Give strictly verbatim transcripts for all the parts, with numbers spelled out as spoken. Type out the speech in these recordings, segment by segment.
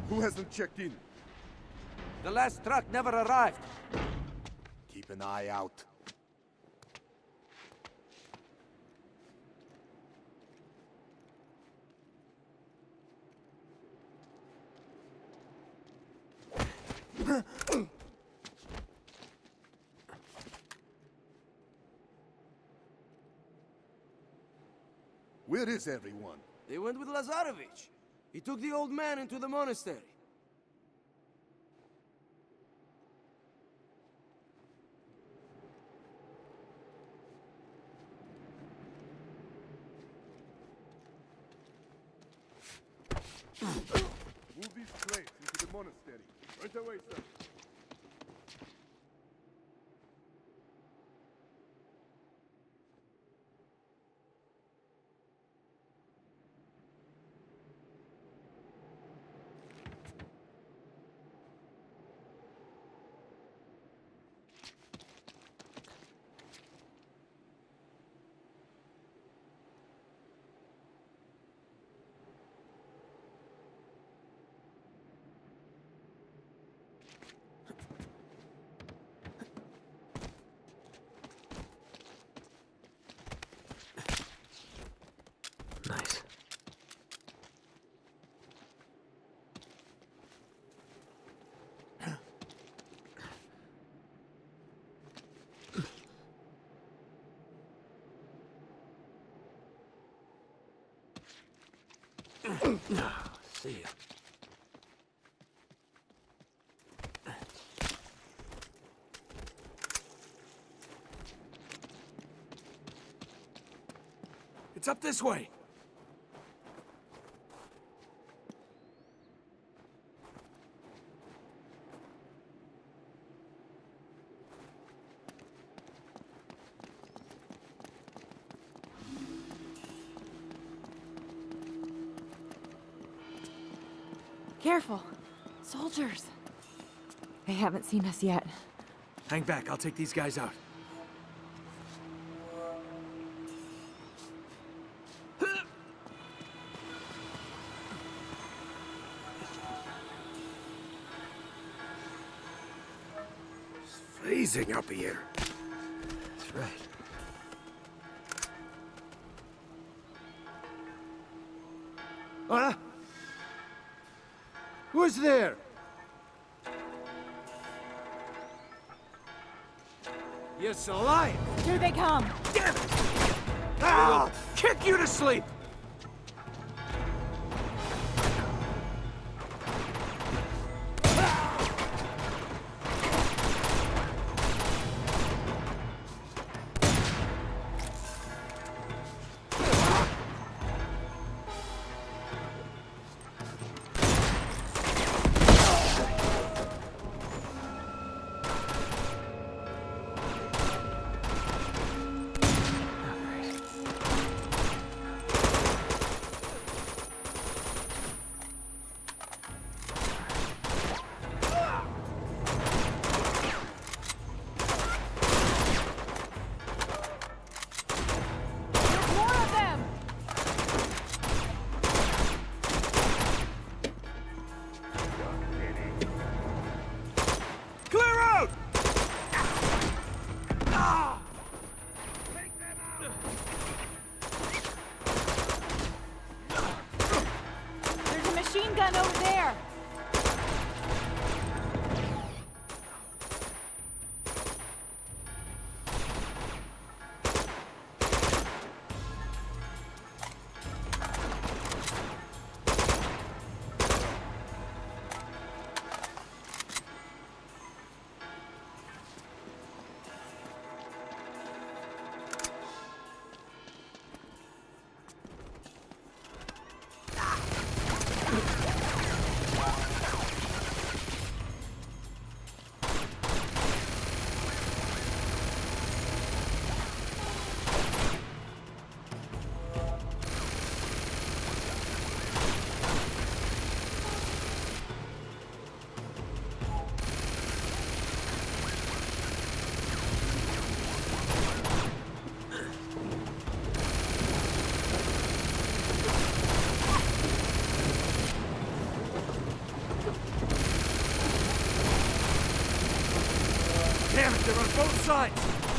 Who hasn't checked in? The last truck never arrived. Keep an eye out. Where is everyone? They went with Lazarevich. He took the old man into the monastery. Move these crates into the monastery. Right away, sir. Nice. See ya. It's up this way. Careful. Soldiers. They haven't seen us yet. Hang back, I'll take these guys out. It's freezing up here. That's right. Huh? Who's there? Yes, alive! Here they come! Damn it! Ah! Kick you to sleep! Over there! sight!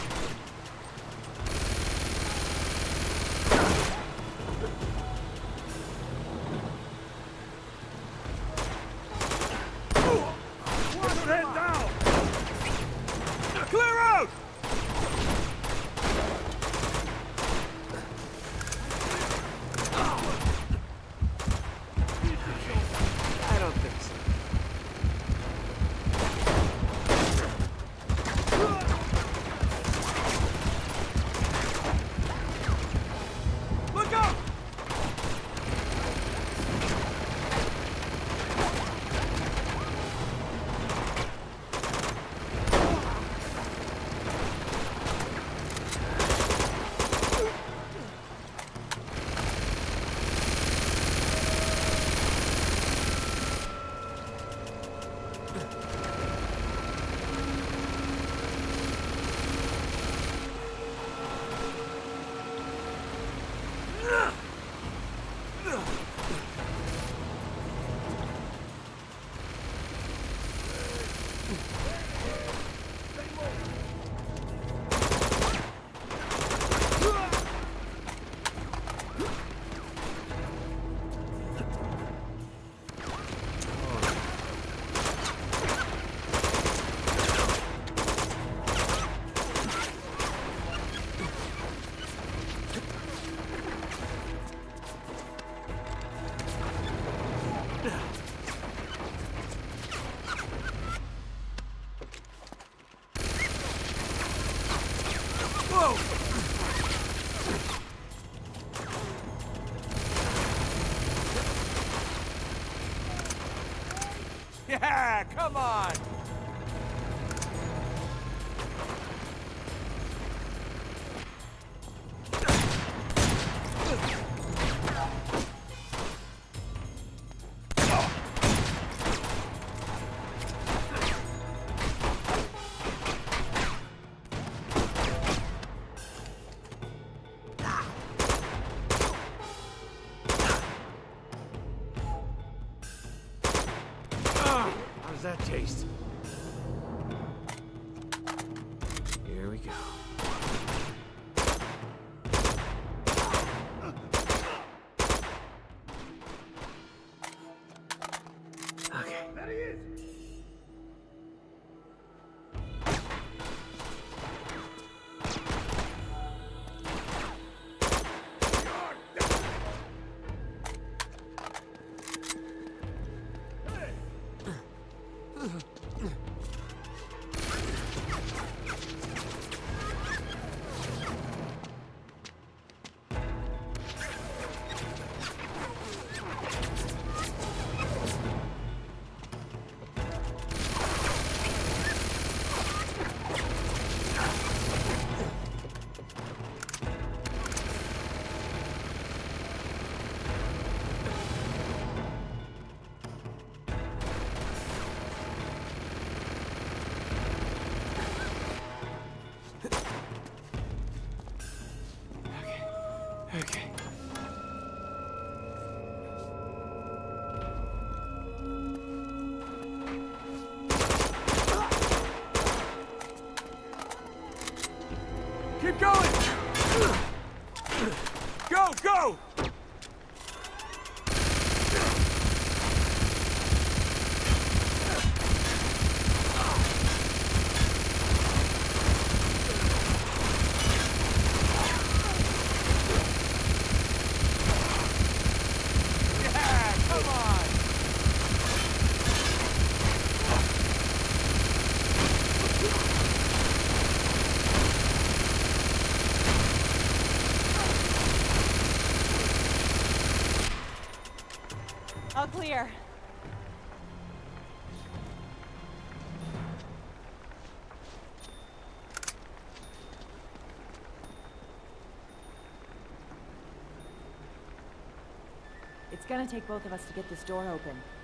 Head down! Clear out! I don't think so. Look out! Whoa! Yeah, come on! How does that taste? Here we go. Okay. There he is! Okay. Keep going! Go, go! Yeah, come on! All clear. It's gonna take both of us to get this door open.